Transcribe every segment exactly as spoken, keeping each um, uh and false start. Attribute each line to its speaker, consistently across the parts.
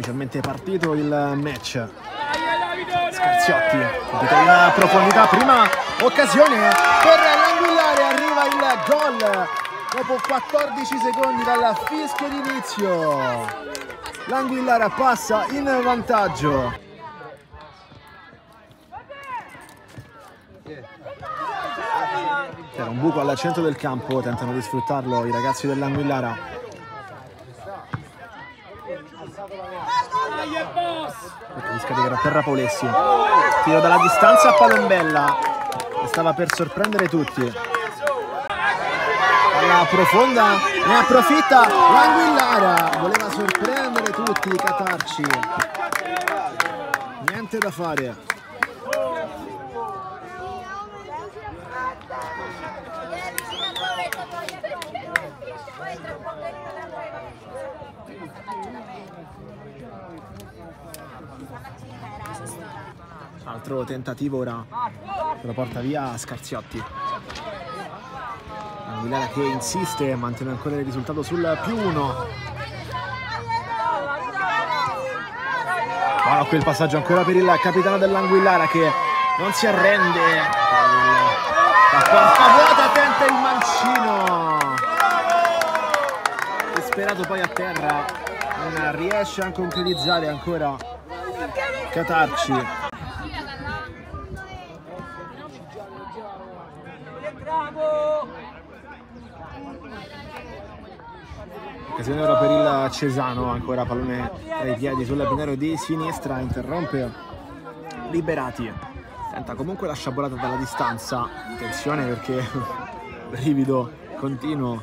Speaker 1: ufficialmente partito il match. Scarziotti, in profondità, prima occasione per l'Anguillara, arriva il gol dopo quattordici secondi dal fischio d'inizio. L'Anguillara passa in vantaggio. C'era un buco al centro del campo, tentano di sfruttarlo i ragazzi dell'Anguillara. Ecco, di scaricare per Rapolessi. Tiro dalla distanza a Palombella, che stava per sorprendere tutti. Palla profonda, ne approfitta l'Anguillara, voleva sorprendere tutti i Catarci. Niente da fare. Altro tentativo ora, lo porta via Scarziotti. L'Anguillara che insiste, mantiene ancora il risultato sul più uno. Buono qui il passaggio ancora per il capitano dell'Anguillara che non si arrende. La porta vuota, tenta il mancino. Disperato poi a terra, non riesce a concretizzare ancora Catarci. Occasione ora per il Cesano, ancora pallone tra i piedi sul binero di sinistra, interrompe Liberati, tenta comunque la sciabolata dalla distanza, attenzione perché brivido continuo.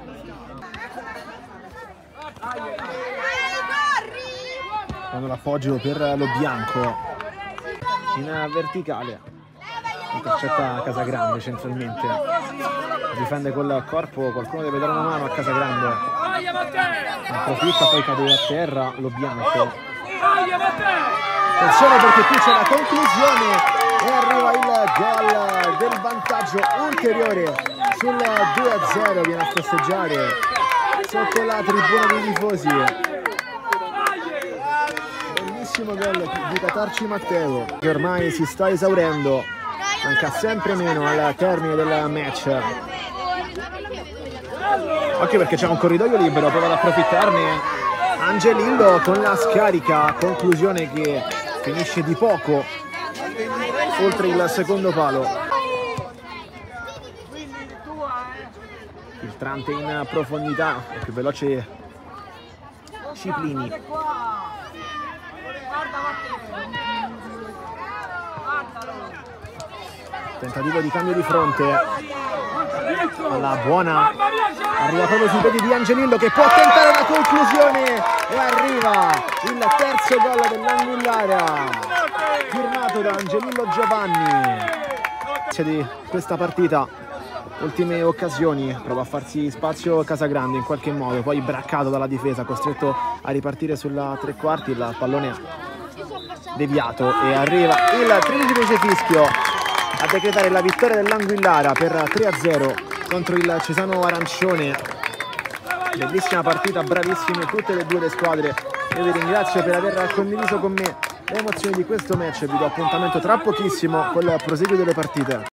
Speaker 1: Quando l'appoggio per lo bianco in verticale, intercetta Casagrande centralmente, difende col corpo, qualcuno deve dare una mano a Casagrande. Approfitta, poi cade a terra lo bianco. Attenzione perché qui c'è la conclusione e arriva il gol del vantaggio ulteriore sul due a zero. Viene a festeggiare sotto la tribuna dei tifosi. Bellissimo gol di Catarci Matteo, che ormai si sta esaurendo, manca sempre meno al termine del match. Occhio perché c'è un corridoio libero, prova ad approfittarne Angelillo con la scarica, conclusione che finisce di poco oltre il secondo palo. Filtrante in profondità, è più veloce Ciplini. Tentativo di cambio di fronte, alla buona, arriva proprio sui piedi di Angelillo che può tentare la conclusione e arriva il terzo gol dell'Anguillara, firmato da Angelillo Giovanni. Di questa partita, ultime occasioni, prova a farsi spazio Casagrande in qualche modo, poi braccato dalla difesa, costretto a ripartire sulla tre quarti, il pallone deviato e arriva il tredicesimo fischio a decretare la vittoria dell'Anguillara per tre a zero contro il Cesano Arancione. Bellissima partita, bravissime tutte le due le squadre. Io vi ringrazio per aver condiviso con me le emozioni di questo match. Vi do appuntamento tra pochissimo con il proseguo delle partite.